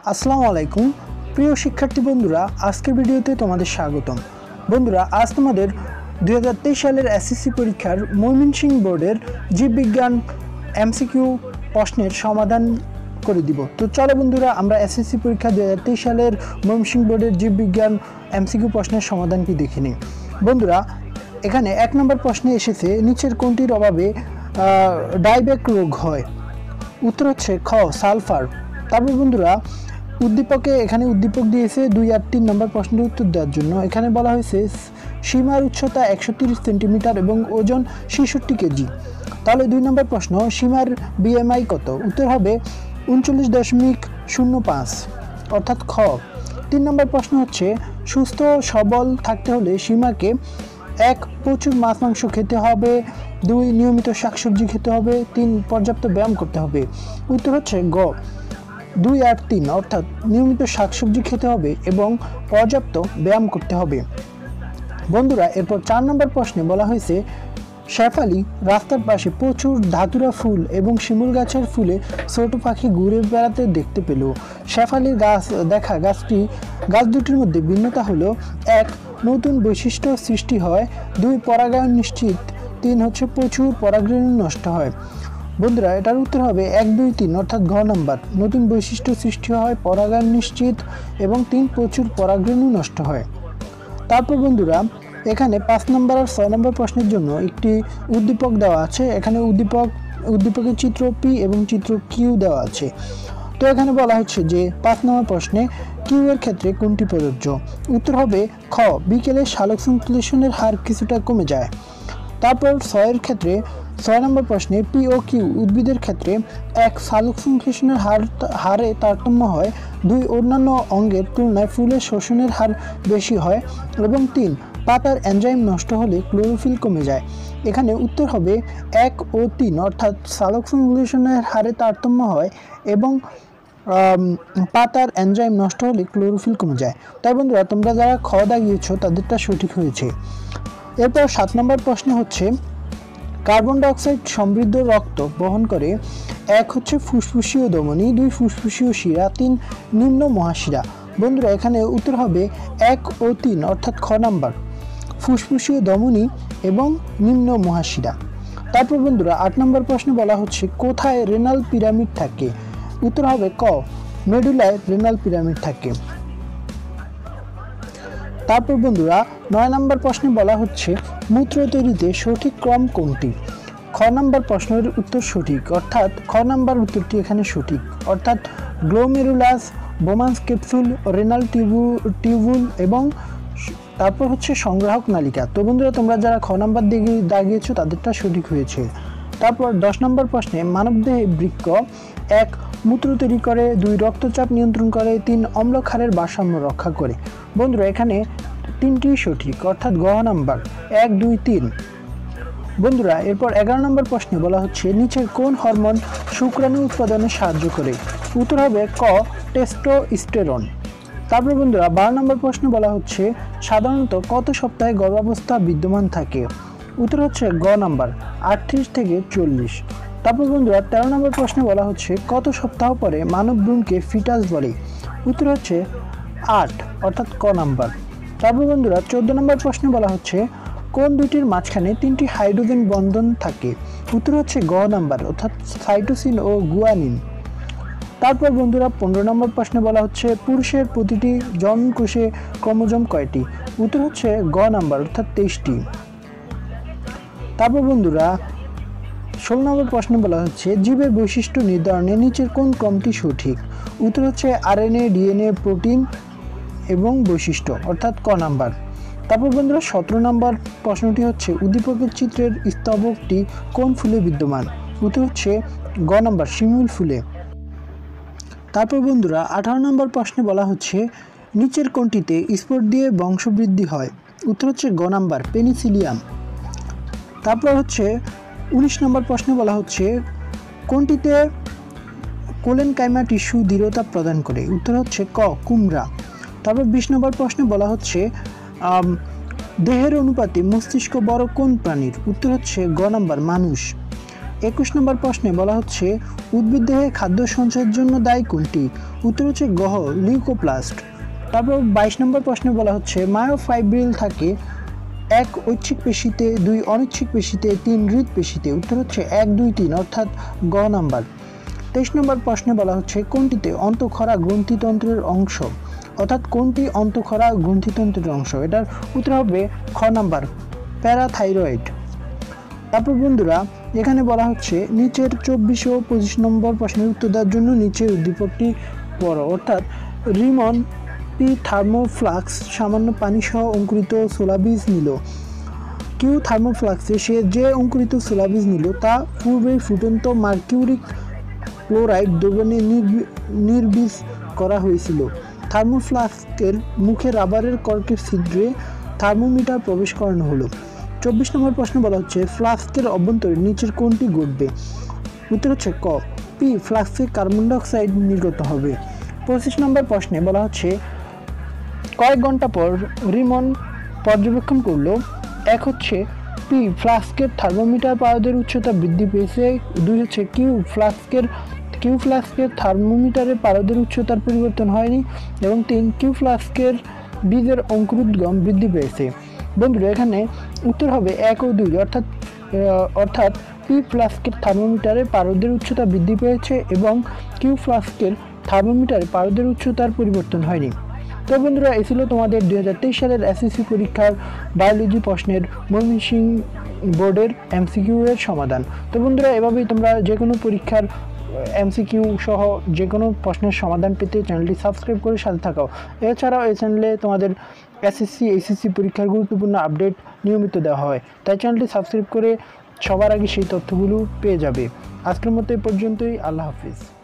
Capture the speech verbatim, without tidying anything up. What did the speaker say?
আসসালামু আলাইকুম প্রিয় শিক্ষার্থী বন্ধুরা, আজকের ভিডিওতে তোমাদের স্বাগতম। বন্ধুরা, আজ তোমাদের দুই হাজার তেইশ সালের এসএসসি পরীক্ষার ময়মনসিংহ বোর্ডের জীববিজ্ঞান এমসিকিউ প্রশ্নের সমাধান করে দিব। তো চলো বন্ধুরা, আমরা এসএসসি পরীক্ষা দুই হাজার তেইশ সালের ময়মনসিংহ বোর্ডের জীববিজ্ঞান এমসিকিউ প্রশ্নের সমাধানটি দেখে নিই। বন্ধুরা, এখানে এক নম্বর প্রশ্নে এসেছে নিচের কোনটির অভাবে ডায়বেক রোগ হয়? উত্তর হচ্ছে খ সালফার। তারপর বন্ধুরা, উদ্দীপকে এখানে উদ্দীপক দিয়েছে দুই আর তিন নম্বর প্রশ্নের উত্তর দেওয়ার জন্য। এখানে বলা হয়েছে সীমার উচ্চতা একশো তিরিশ সেন্টিমিটার এবং ওজন ছেষট্টি কেজি। তাহলে দুই নম্বর প্রশ্ন, সীমার বিএমআই কত? উত্তর হবে উনচল্লিশ দশমিক শূন্য পাঁচ, অর্থাৎ খ। তিন নম্বর প্রশ্ন হচ্ছে সুস্থ সবল থাকতে হলে সীমাকে এক প্রচুর মাছ মাংস খেতে হবে, দুই নিয়মিত শাকসবজি খেতে হবে, তিন পর্যাপ্ত ব্যায়াম করতে হবে। উত্তর হচ্ছে গ দুই আর তিন, অর্থাৎ নিয়মিত শাকসবজি খেতে হবে এবং পর্যাপ্ত ব্যায়াম করতে হবে। বন্ধুরা, এরপর চার নম্বর প্রশ্নে বলা হয়েছে শেফালি রাস্তার পাশে প্রচুর ধাতুরা ফুল এবং শিমুল গাছের ফুলে ছোট পাখি ঘুরে বেড়াতে দেখতে পেল। শেফালির গাছ দেখা গাছটি গাছ দুটির মধ্যে ভিন্নতা হলো এক নতুন বৈশিষ্ট্য সৃষ্টি হয়, দুই পরাগায়ন নিশ্চিত, তিন হচ্ছে প্রচুর পরাগরেণু নষ্ট হয়। বন্ধুরা, এটার উত্তর হবে এক দুই তিন, অর্থাৎ ঘ নাম্বার। নতুন বৈশিষ্ট্য সৃষ্টি হয়, পরাগায়ন নিশ্চিত এবং তিন প্রচুর পরাগরেণু নষ্ট হয়। তারপর বন্ধুরা, এখানে পাঁচ নম্বর আর ছয় নম্বর প্রশ্নের জন্য একটি উদ্দীপক দেওয়া আছে। এখানে উদ্দীপক উদ্দীপকের চিত্র পি এবং চিত্র কিউ দেওয়া আছে। তো এখানে বলা হচ্ছে যে পাঁচ নম্বর প্রশ্নে কিউ এর ক্ষেত্রে কোনটি প্রযোজ্য? উত্তর হবে খ বিকেলে সালোক সংশ্লেষণের হার কিছুটা কমে যায়। তারপর ছয়ের ক্ষেত্রে ছয় নম্বর প্রশ্নে পি ও কিউ উদ্ভিদের ক্ষেত্রে এক সালোক সংশ্লেষণের হার হারে তারতম্য হয়, দুই অন্যান্য অঙ্গের তুলনায় ফুলের শোষণের হার বেশি হয় এবং তিন পাতার এনজাইম নষ্ট হলে ক্লোরোফিল কমে যায়। এখানে উত্তর হবে এক ও তিন, অর্থাৎ সালোক সংশ্লেষণের হারে তারতম্য হয় এবং পাতার এনজাইম নষ্ট হলে ক্লোরোফিল কমে যায়। তাই বন্ধুরা, তোমরা যারা খ দাগিয়েছো তাদেরটা সঠিক হয়েছে। এরপর সাত নম্বর প্রশ্ন হচ্ছে কার্বন ডাইঅক্সাইড সমৃদ্ধ রক্ত বহন করে এক হচ্ছে ফুসফুসীয় ধমনী, দুই ফুসফুসীয় শিরা, তিন নিম্ন মহাশিরা। বন্ধুরা, এখানে উত্তর হবে এক ও তিন, অর্থাৎ খ নাম্বার ফুসফুসীয় ধমনী এবং নিম্ন মহাশিরা। তারপর বন্ধুরা, আট নম্বর প্রশ্নে বলা হচ্ছে কোথায় রেনাল পিরামিড থাকে? উত্তর হবে ক মেডুলায় রেনাল পিরামিড থাকে। তারপর বন্ধুরা, নয় নম্বর প্রশ্নে বলা হচ্ছে মূত্র তৈরিতে সঠিক ক্রম কোনটি? খ নম্বর প্রশ্নের উত্তর সঠিক, অর্থাৎ খ নম্বর উত্তরটি এখানে সঠিক, অর্থাৎ গ্লোমেরুলাস, বোমান্স ক্যাপসুল, রেনাল টিউবু টিউবুল এবং তারপর হচ্ছে সংগ্রাহক নালিকা। তো বন্ধুরা, তোমরা যারা খ নম্বর দিকে দাগিয়েছো তাদেরটা সঠিক হয়েছে। তারপর দশ নম্বর প্রশ্নে মানবদেহে বৃক্ক এক মূত্র তৈরি করে, দুই রক্তচাপ নিয়ন্ত্রণ করে, তিন অম্লক্ষারের ভারসাম্য রক্ষা করে। বন্ধুরা, এখানে তিনটি সঠিক, অর্থাৎ গ নাম্বার এক দুই তিন। বন্ধুরা, এরপর এগারো নম্বর প্রশ্নে বলা হচ্ছে নিচের কোন হরমোন শুক্রাণু উৎপাদনে সাহায্য করে? উত্তর হবে ক টেস্টোস্টেরন। তারপর বন্ধুরা, বারো নম্বর প্রশ্নে বলা হচ্ছে সাধারণত কত সপ্তাহে গর্ভাবস্থা বিদ্যমান থাকে? উত্তর হচ্ছে গ নাম্বার আটত্রিশ থেকে চল্লিশ। তারপর বন্ধুরা, তেরো নম্বর প্রশ্নে বলা হচ্ছে কত সপ্তাহ পরে মানব ভ্রূণকে ফিটাস বলে? উত্তর হচ্ছে আট, অর্থাৎ ক নাম্বার। তারপর বন্ধুরা, চোদ্দ নম্বর প্রশ্নে বলা হচ্ছে কোন দুইটির মাঝখানে তিনটি হাইড্রোজেন বন্ধন থাকে? উত্তর হচ্ছে গ নাম্বার, অর্থাৎ সাইটোসিন ও গুয়ানিন। তারপর বন্ধুরা, পনেরো নম্বর প্রশ্নে বলা হচ্ছে পুরুষের প্রতিটি জনকোষে ক্রোমোজোম কয়টি? উত্তর হচ্ছে গ নাম্বার, অর্থাৎ তেইশটি। তারপর বন্ধুরা, ষোলো নম্বর প্রশ্নে বলা হচ্ছে জীবের বৈশিষ্ট্য নির্ধারণে নিচের কোন ক্রমটি সঠিক? উত্তর হচ্ছে আরএনএ, ডিএনএ, প্রোটিন এবং বৈশিষ্ট্য, অর্থাৎ ক নাম্বার। তারপর বন্ধুরা, সতেরো নম্বর প্রশ্নটি হচ্ছে উদ্দীপকের চিত্রের স্তবকটি কোন ফুলে বিদ্যমান? উত্তর হচ্ছে গ নাম্বার শিমুল ফুলে। তারপর বন্ধুরা, আঠারো নম্বর প্রশ্নে বলা হচ্ছে নিচের কোনটিতে স্পোর দিয়ে বংশবৃদ্ধি হয়? উত্তর হচ্ছে গ নাম্বার পেনিসিলিয়াম। তারপর হচ্ছে উনিশ নম্বর প্রশ্নে বলা হচ্ছে কোনটিতে কোলেনকাইমা টিস্যু দৃঢ়তা প্রদান করে? উত্তর হচ্ছে ক কুমড়া। তারপর বিশ নম্বর প্রশ্নে বলা হচ্ছে দেহের অনুপাতে মস্তিষ্ক বড় কোন প্রাণীর? উত্তর হচ্ছে গ নাম্বার মানুষ। একুশ নম্বর প্রশ্নে বলা হচ্ছে উদ্ভিদ দেহে খাদ্য সঞ্চয়ের জন্য দায়ী কোনটি? উত্তর হচ্ছে গহ লিউকোপ্লাস্ট। তারপর বাইশ নম্বর প্রশ্নে বলা হচ্ছে মায়োফাইব্রিল থাকে এক ঐচ্ছিক পেশিতে, দুই অনৈচ্ছিক পেশিতে, তিন হৃৎপেশিতে। উত্তর হচ্ছে এক দুই তিন অর্থাৎ গ নাম্বার। তেইশ নম্বর প্রশ্নে বলা হচ্ছে কোনটিতে অন্তঃক্ষরা গ্রন্থিতন্ত্রের অংশ, অর্থাৎ কোনটি অন্তঃক্ষরা গ্রন্থিতন্ত্রের অংশ? এটার উত্তর হবে খ নাম্বার প্যারাথাইরয়েড। তারপর বন্ধুরা এখানে বলা হচ্ছে নিচের চব্বিশ ও পঁচিশ নম্বর প্রশ্নের উত্তর দেওয়ার জন্য নিচের উদ্দীপকটি পড়ো, অর্থাৎ রিমন পি থার্মোফ্লাক্স সামান্য পানি সহ অঙ্কুরিত সোলা বীজ নিল। কিউ থার্মোফ্লাক্সে সে যে অঙ্কুরিত সোলা বীজ নিল তা পূর্বে ফুটন্ত মার্কিউরিক ক্লোরাইড দ্রবণে নির্বীজ করা হয়েছিল। থার্মোফ্লাস্কের মুখে রাবারের কর্কের ছিদ্রে থার্মোমিটার প্রবেশ করানো হলো। চব্বিশ নম্বর প্রশ্ন বলা হচ্ছে ফ্লাস্কের অভ্যন্তরে নিচের কোনটি ঘটবে? উত্তর হচ্ছে ক পি ফ্লাস্কে কার্বন ডাইঅক্সাইড নির্গত হবে। পঁচিশ নম্বর প্রশ্নে বলা হচ্ছে কয়েক ঘন্টা পর রিমন পর্যবেক্ষণ করলো, এক হচ্ছে পি ফ্লাস্কের থার্মোমিটার পারদের উচ্চতা বৃদ্ধি পেয়েছে, দুই হচ্ছে কিউ ফ্লাস্কের কিউ ফ্লাস্কের থার্মোমিটারের পারদের উচ্চতার পরিবর্তন হয়নি, এবং তিন কিউ ফ্লাস্কের বীজের অঙ্কুরোদ্গম বৃদ্ধি পেয়েছে। বন্ধুরা এখানে উত্তর হবে এক ও দুই, অর্থাৎ অর্থাৎ পি ফ্লাস্কের থার্মোমিটারে পারদের উচ্চতা বৃদ্ধি পেয়েছে এবং কিউ ফ্লাস্কের থার্মোমিটারে পারদের উচ্চতার পরিবর্তন হয়নি। তো বন্ধুরা এই ছিল তোমাদের দুই হাজার তেইশ সালের এসএসসি পরীক্ষার বায়োলজি প্রশ্নের ময়মনসিংহ বোর্ডের এমসিকিউ এর সমাধান। তো বন্ধুরা এভাবেই তোমরা যে কোনো পরীক্ষার এমসিকিউ সহ যে কোনো প্রশ্নের সমাধান পেতে চ্যানেলটি সাবস্ক্রাইব করে সাথে থাকাও। এছাড়াও এই চ্যানেলে তোমাদের এসএসসি এইচএসসি পরীক্ষার গুরুত্বপূর্ণ আপডেট নিয়মিত দেওয়া হয়, তাই চ্যানেলটি সাবস্ক্রাইব করে সবার আগে সেই তথ্যগুলো পেয়ে যাবে। আজকের মতো এই পর্যন্তই, আল্লাহ হাফিজ।